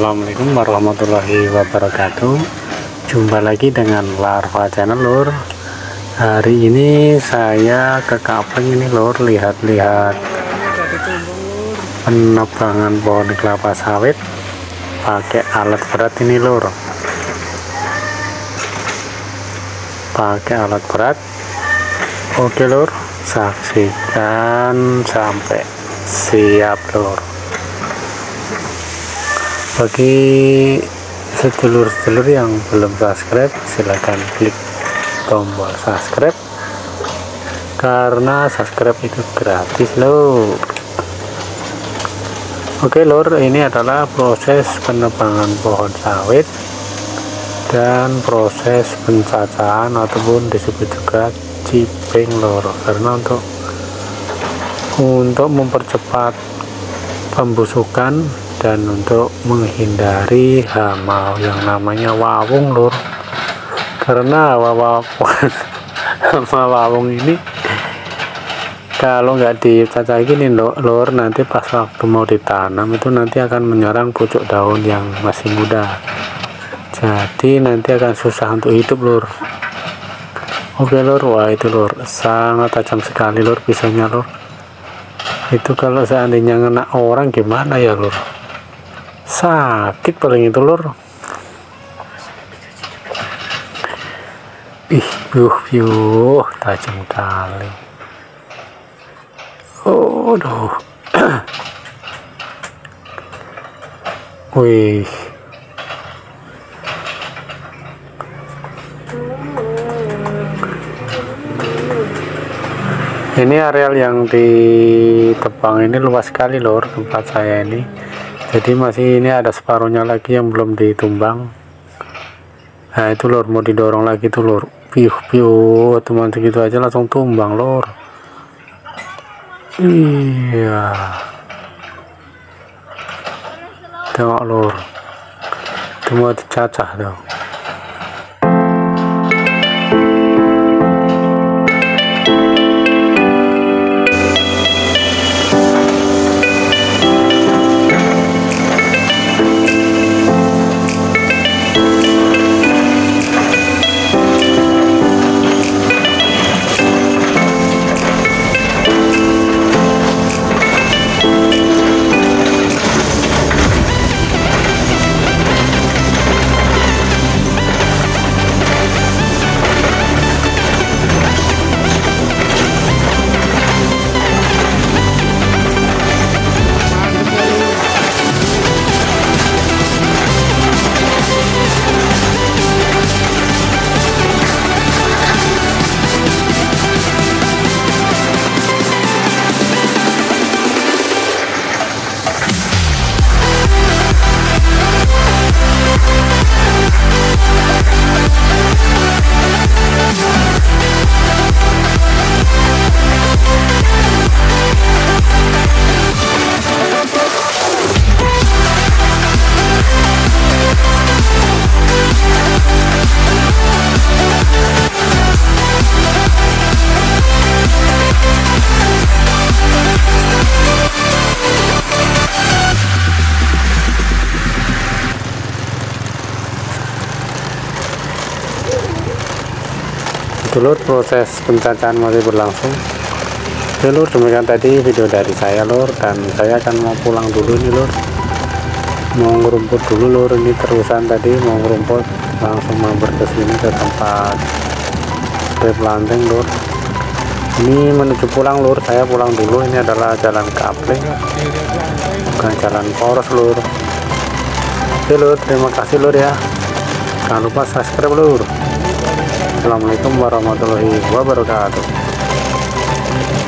Assalamualaikum warahmatullahi wabarakatuh. Jumpa lagi dengan Larva Channel lur. Hari ini saya ke kampung ini lur, lihat-lihat penebangan pohon kelapa sawit pakai alat berat ini lur. Pakai alat berat. Oke lur, saksikan sampai siap lur. Bagi sedulur-sedulur yang belum subscribe, silahkan klik tombol subscribe karena subscribe itu gratis lur. Oke lur, ini adalah proses penebangan pohon sawit dan proses pencacahan ataupun disebut juga ciping lur, karena untuk mempercepat pembusukan dan untuk menghindari hama yang namanya wawung lur, karena hama wawung ini kalau nggak dicacah gini lur, nanti pas waktu mau ditanam itu nanti akan menyerang pucuk daun yang masih muda, jadi nanti akan susah untuk hidup lur. Oke lur, wah itu lur sangat tajam sekali lur pisaunya lur. Itu kalau seandainya ngena orang gimana ya lur, sakit paling itu lur. Tajam kali. Aduh. Wih. Ini areal yang ditebang ini luas sekali lor, tempat saya ini. Jadi masih ini ada separuhnya lagi yang belum ditumbang. Nah itu lor, mau didorong lagi tuh lor. Teman segitu aja langsung tumbang lor. Iya. Tengok lor. Itu mau dicacah dong. Lur, proses pencacahan masih berlangsung. Oke lur, demikian tadi video dari saya lur, dan saya akan mau pulang dulu nih lur, mau ngerumput dulu lur. Ini terusan tadi mau ngerumput, langsung mampir ke sini ke tempat replanting lur. Ini menuju pulang lur, saya pulang dulu. Ini adalah jalan kapling, bukan jalan poros lur. Oke lur, terima kasih lur ya, jangan lupa subscribe lur. Assalamualaikum warahmatullahi wabarakatuh.